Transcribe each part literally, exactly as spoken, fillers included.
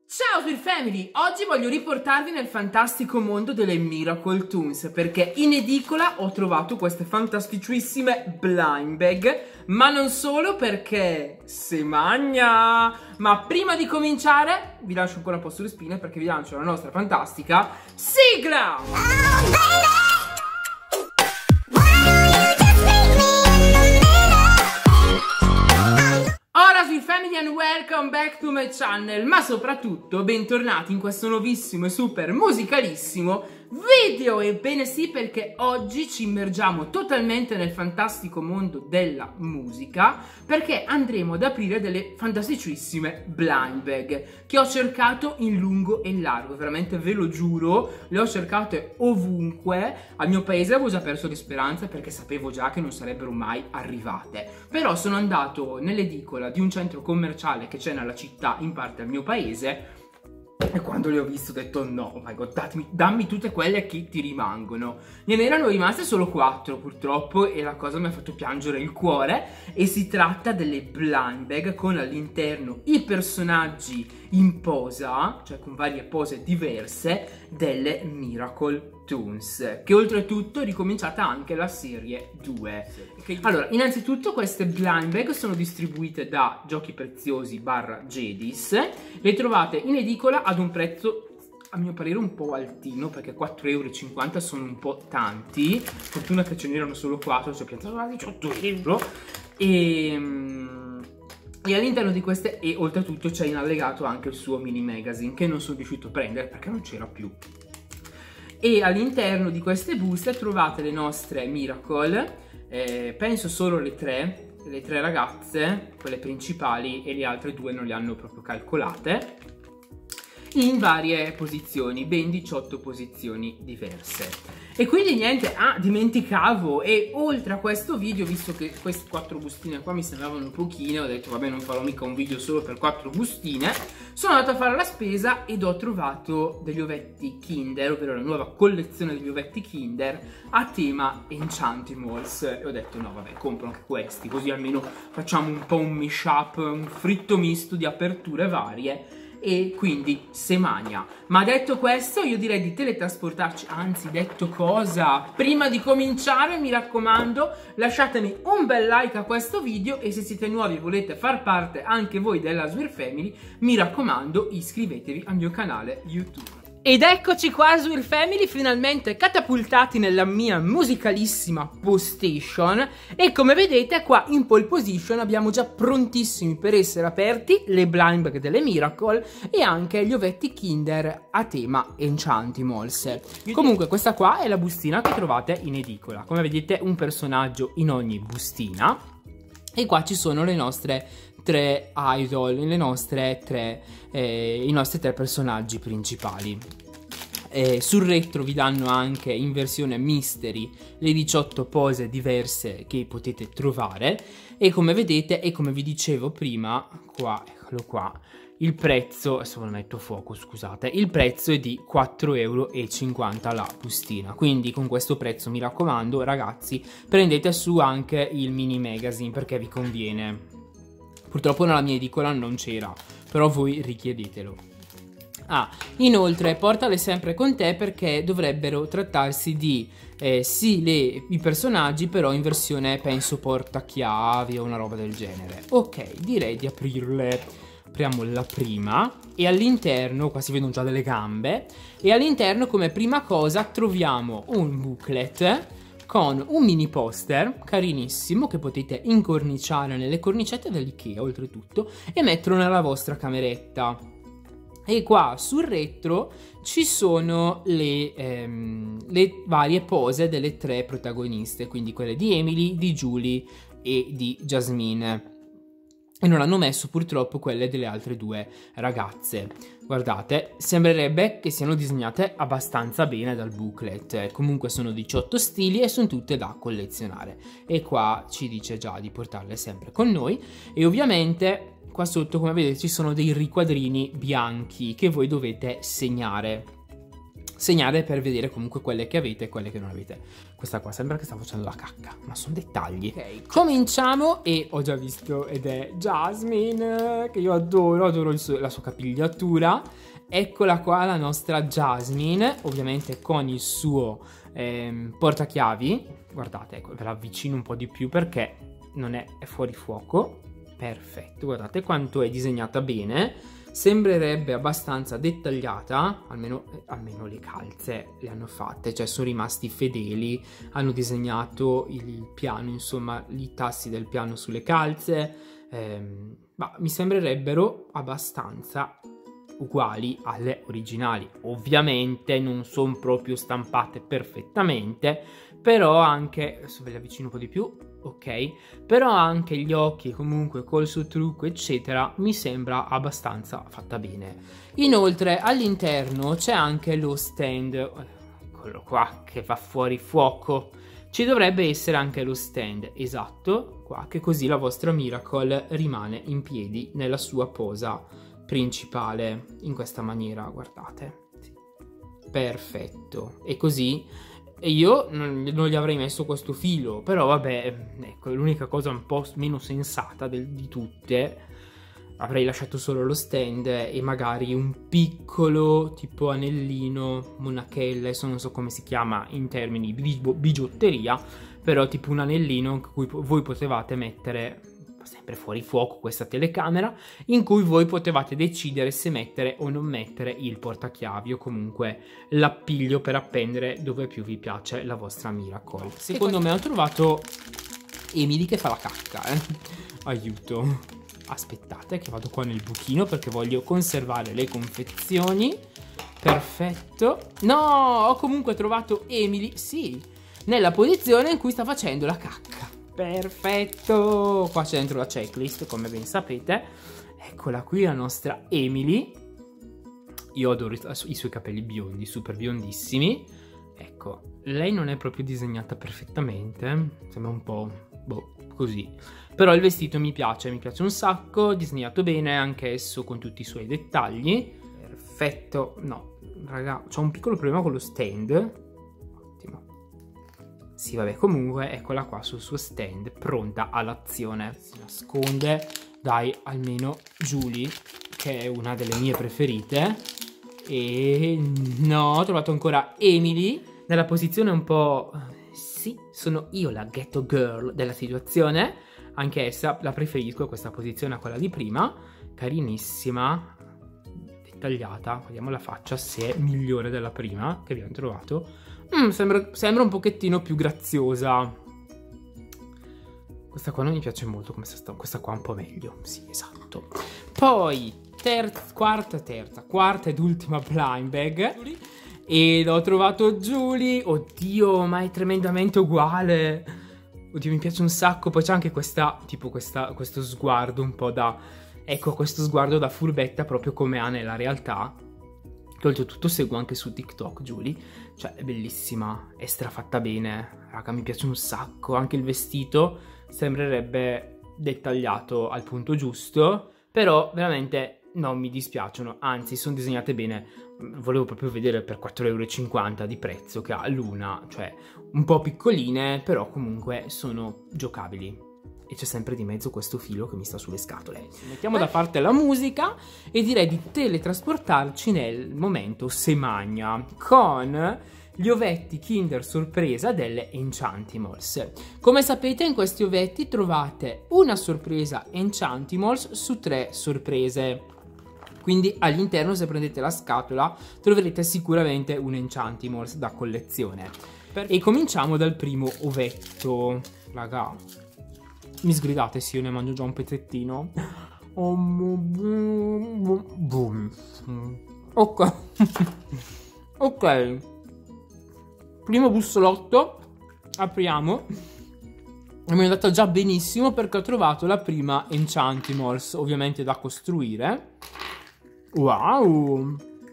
Ciao Sweet Family! Oggi voglio riportarvi nel fantastico mondo delle Miracle Tunes, perché in edicola ho trovato queste fantasticissime blind bag, ma non solo, perché se magna! Ma prima di cominciare vi lascio ancora un po' sulle spine perché vi lancio la nostra fantastica sigla! Oh, Sweet Family and welcome back to my channel, ma soprattutto bentornati in questo nuovissimo e super musicalissimo video. Ebbene sì, perché oggi ci immergiamo totalmente nel fantastico mondo della musica, perché andremo ad aprire delle fantasticissime blind bag che ho cercato in lungo e in largo, veramente ve lo giuro, le ho cercate ovunque. Al mio paese avevo già perso le speranze perché sapevo già che non sarebbero mai arrivate, però sono andato nell'edicola di un centro commerciale che c'è nella città, in parte al mio paese, e quando le ho viste ho detto no, oh my god, datemi, dammi tutte quelle che ti rimangono. Ne erano rimaste solo quattro purtroppo e la cosa mi ha fatto piangere il cuore. E si tratta delle blind bag con all'interno i personaggi in posa, cioè con varie pose diverse, delle Miracle Tunes, che oltretutto è ricominciata anche la serie due. Allora, innanzitutto queste blind bag sono distribuite da Giochi Preziosi barra Jedis. Le trovate in edicola ad un prezzo a mio parere un po' altino, perché quattro e cinquanta euro sono un po' tanti. Fortuna che ce n'erano solo quattro, cioè piantato a diciotto euro. E... E all'interno di queste, e oltretutto c'è in allegato anche il suo mini magazine, che non sono riuscito a prendere perché non c'era più. E all'interno di queste buste trovate le nostre Miracle, eh, penso solo le tre, le tre ragazze, quelle principali, e le altre due non le hanno proprio calcolate, in varie posizioni, ben diciotto posizioni diverse. E quindi niente, ah, dimenticavo, e oltre a questo video, visto che queste quattro bustine qua mi sembravano pochine, ho detto vabbè, non farò mica un video solo per quattro bustine. Sono andata a fare la spesa ed ho trovato degli ovetti Kinder, ovvero la nuova collezione degli ovetti Kinder a tema Enchantimals, e ho detto no vabbè, compro anche questi, così almeno facciamo un po' un mashup, un fritto misto di aperture varie. E quindi se magna. Ma detto questo, io direi di teletrasportarci. Anzi, detto cosa, prima di cominciare mi raccomando, lasciatemi un bel like a questo video, e se siete nuovi e volete far parte anche voi della Sweet Family, mi raccomando, iscrivetevi al mio canale YouTube. Ed eccoci qua, Sweet Family, finalmente catapultati nella mia musicalissima postation. E come vedete qua in pole position abbiamo già prontissimi per essere aperti le blind bag delle Miracle e anche gli ovetti Kinder a tema Enchantimals. Comunque questa qua è la bustina che trovate in edicola. Come vedete, un personaggio in ogni bustina. E qua ci sono le nostre tre idol, le nostre tre, eh, i nostri tre personaggi principali. Eh, sul retro vi danno anche in versione mystery le diciotto pose diverse che potete trovare. E come vedete, e come vi dicevo prima, qua, eccolo qua, il prezzo, adesso ve lo metto a fuoco, scusate, il prezzo è di quattro e cinquanta euro la bustina. Quindi con questo prezzo, mi raccomando ragazzi, prendete su anche il mini magazine perché vi conviene. Purtroppo nella mia edicola non c'era, però voi richiedetelo. Ah, inoltre portale sempre con te, perché dovrebbero trattarsi di eh, sì le, i personaggi, però in versione penso portachiavi o una roba del genere. Ok, direi di aprirle. Apriamo la prima e all'interno, qua si vedono già delle gambe, e all'interno come prima cosa troviamo un booklet con un mini poster carinissimo che potete incorniciare nelle cornicette dell'Ikea oltretutto e metterlo nella vostra cameretta. E qua sul retro ci sono le, ehm, le varie pose delle tre protagoniste, quindi quelle di Emily, di Julie e di Jasmine. E non hanno messo purtroppo quelle delle altre due ragazze. Guardate, sembrerebbe che siano disegnate abbastanza bene dal booklet. Comunque sono diciotto stili e sono tutte da collezionare. E qua ci dice già di portarle sempre con noi. E ovviamente qua sotto, come vedete, ci sono dei riquadrini bianchi che voi dovete segnare. Segnare per vedere comunque quelle che avete e quelle che non avete. Questa qua sembra che sta facendo la cacca, ma sono dettagli. Ok, cominciamo. E ho già visto, ed è Jasmine, che io adoro, adoro il suo, la sua capigliatura. Eccola qua la nostra Jasmine, ovviamente con il suo ehm, portachiavi. Guardate, ecco, ve la avvicino un po' di più perché non è, è fuori fuoco. Perfetto, guardate quanto è disegnata bene. Sembrerebbe abbastanza dettagliata, almeno, eh, almeno le calze le hanno fatte, cioè sono rimasti fedeli, hanno disegnato il, il piano, insomma, i tassi del piano sulle calze, ehm, ma mi sembrerebbero abbastanza uguali alle originali. Ovviamente non sono proprio stampate perfettamente, però anche, adesso ve le avvicino un po' di più, ok, però anche gli occhi comunque col suo trucco eccetera mi sembra abbastanza fatta bene. Inoltre all'interno c'è anche lo stand, eccolo qua, che va fuori fuoco. Ci dovrebbe essere anche lo stand, esatto, qua, che così la vostra Miracle rimane in piedi nella sua posa principale, in questa maniera, guardate. Perfetto. E così io non, non gli avrei messo questo filo, però vabbè, ecco, è l'unica cosa un po' meno sensata del, di tutte. Avrei lasciato solo lo stand e magari un piccolo tipo anellino, monachella, adesso non so come si chiama in termini di bigiotteria, però tipo un anellino in cui voi potevate mettere, sempre fuori fuoco questa telecamera, in cui voi potevate decidere se mettere o non mettere il portachiavi o comunque l'appiglio per appendere dove più vi piace la vostra Miracle. Secondo me ho trovato Emily che fa la cacca, eh. Aiuto. Aspettate che vado qua nel buchino perché voglio conservare le confezioni. Perfetto. No, ho comunque trovato Emily, sì, nella posizione in cui sta facendo la cacca. Perfetto, qua c'è dentro la checklist come ben sapete. Eccola qui la nostra Emily. Io adoro i, i suoi capelli biondi, super biondissimi. Ecco, lei non è proprio disegnata perfettamente, sembra un po' boh, così. Però il vestito mi piace, mi piace un sacco, disegnato bene anche esso con tutti i suoi dettagli. Perfetto, no, raga, c'ho un piccolo problema con lo stand. Sì, vabbè, comunque eccola qua sul suo stand, pronta all'azione. Si nasconde, dai, almeno Julie, che è una delle mie preferite. E no, ho trovato ancora Emily, nella posizione un po'... Sì, sono io la ghetto girl della situazione. Anche essa la preferisco questa posizione a quella di prima. Carinissima, dettagliata. Vediamo la faccia se è migliore della prima che abbiamo trovato. Mm, sembra, sembra un pochettino più graziosa. Questa qua non mi piace molto come sta, questa qua un po' meglio. Sì, esatto. Poi terza, quarta, terza, quarta ed ultima blind bag. Ed ho trovato Julie. Oddio, ma è tremendamente uguale. Oddio, mi piace un sacco. Poi c'è anche questa, tipo questa, questo sguardo un po' da... Ecco, questo sguardo da furbetta proprio come ha nella realtà. Che oltretutto seguo anche su TikTok, Julie. Cioè, è bellissima, è strafatta bene. Raga, mi piace un sacco. Anche il vestito sembrerebbe dettagliato al punto giusto. Però, veramente, non mi dispiacciono. Anzi, sono disegnate bene. Volevo proprio vedere per quattro e cinquanta euro di prezzo che ha l'una. Cioè, un po' piccoline, però comunque sono giocabili. E c'è sempre di mezzo questo filo che mi sta sulle scatole. Mettiamo da parte la musica e direi di teletrasportarci nel momento Semagna con gli ovetti Kinder Sorpresa delle Enchantimals. Come sapete, in questi ovetti trovate una sorpresa Enchantimals su tre sorprese. Quindi all'interno, se prendete la scatola, troverete sicuramente un Enchantimals da collezione. E cominciamo dal primo ovetto, raga. Mi sgridate se io ne mangio già un pezzettino? Boom. Ok. Ok. Primo bussolotto. Apriamo. E mi è andata già benissimo perché ho trovato la prima Enchantimals, ovviamente da costruire. Wow.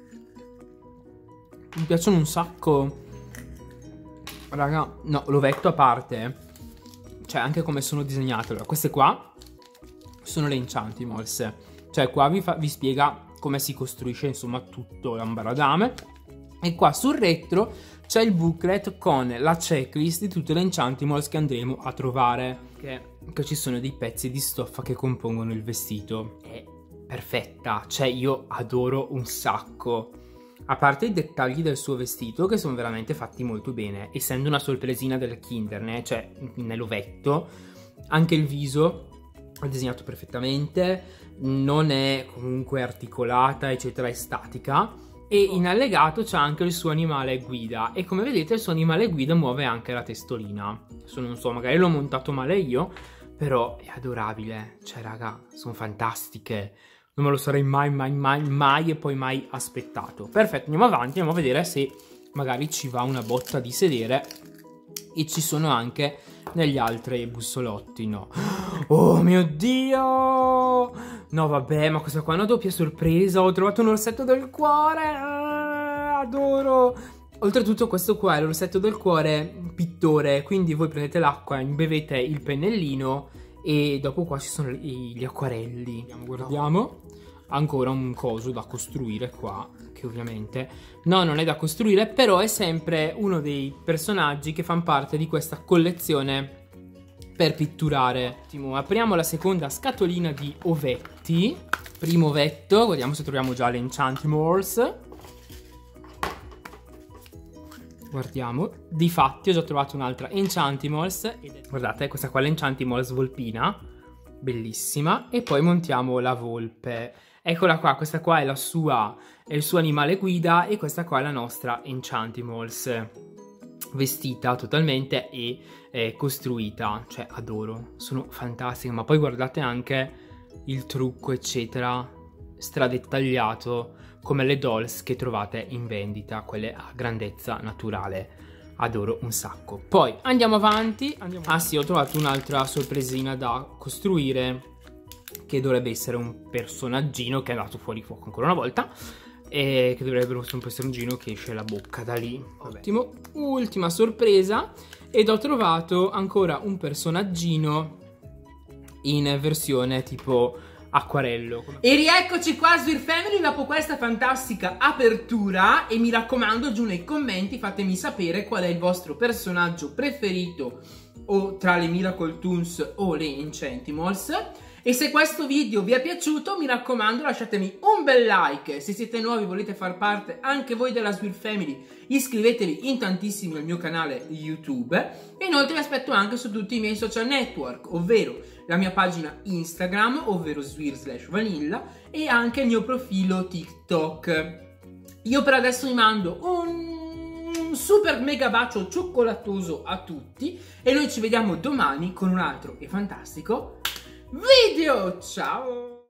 Mi piacciono un sacco. Raga, no, l'ovetto a parte. Cioè, anche come sono disegnate. Allora, queste qua sono le Enchantimals. Cioè, qua vi, fa, vi spiega come si costruisce, insomma, tutto l'ambaradame. E qua sul retro c'è il booklet con la checklist di tutte le Enchantimals che andremo a trovare. Che, che ci sono dei pezzi di stoffa che compongono il vestito. È perfetta, cioè io adoro un sacco. A parte i dettagli del suo vestito che sono veramente fatti molto bene, essendo una sorpresina del Kinder, né? Cioè nell'ovetto, anche il viso è disegnato perfettamente, non è comunque articolata eccetera, è statica. E in allegato c'è anche il suo animale guida, e come vedete il suo animale guida muove anche la testolina. Adesso non so, magari l'ho montato male io, però è adorabile, cioè raga, sono fantastiche. Non me lo sarei mai, mai, mai, mai e poi mai aspettato. Perfetto, andiamo avanti, andiamo a vedere se magari ci va una botta di sedere. E ci sono anche negli altri bussolotti, no. Oh mio Dio! No vabbè, ma questa qua è una doppia sorpresa. Ho trovato un orsetto del cuore. Ah, adoro! Oltretutto questo qua è l'orsetto del cuore pittore. Quindi voi prendete l'acqua, imbevete il pennellino e dopo qua ci sono gli acquarelli. Guardiamo, guardiamo. Ancora un coso da costruire qua, che ovviamente no, non è da costruire, però è sempre uno dei personaggi che fanno parte di questa collezione per pitturare. Ottimo, apriamo la seconda scatolina di ovetti. Primo ovetto, guardiamo se troviamo già le Enchantimals. Guardiamo, difatti ho già trovato un'altra Enchantimals. Guardate, questa qua è l'Enchantimals volpina, bellissima. E poi montiamo la volpe. Eccola qua, questa qua è la sua, è il suo animale guida, e questa qua è la nostra Enchantimals vestita totalmente e eh, costruita. Cioè adoro, sono fantastiche. Ma poi guardate anche il trucco eccetera, stradettagliato, come le dolls che trovate in vendita, quelle a grandezza naturale. Adoro un sacco. Poi andiamo avanti, andiamo... Ah sì, ho trovato un'altra sorpresina da costruire, che dovrebbe essere un personaggino che è andato fuori fuoco ancora una volta, e che dovrebbe essere un personaggino che esce la bocca da lì. Vabbè. Ottimo, ultima sorpresa, ed ho trovato ancora un personaggino in versione tipo acquarello. E rieccoci qua Swirl Family dopo questa fantastica apertura, e mi raccomando giù nei commenti fatemi sapere qual è il vostro personaggio preferito, o tra le Miracle Toons o le Enchantimals. E se questo video vi è piaciuto, mi raccomando lasciatemi un bel like. Se siete nuovi e volete far parte anche voi della Swirl Family, iscrivetevi in tantissimi al mio canale YouTube. E inoltre vi aspetto anche su tutti i miei social network, ovvero la mia pagina Instagram, ovvero swirl slash vanilla, e anche il mio profilo TikTok. Io per adesso vi mando un super mega bacio cioccolatoso a tutti, e noi ci vediamo domani con un altro e fantastico video. Ciao!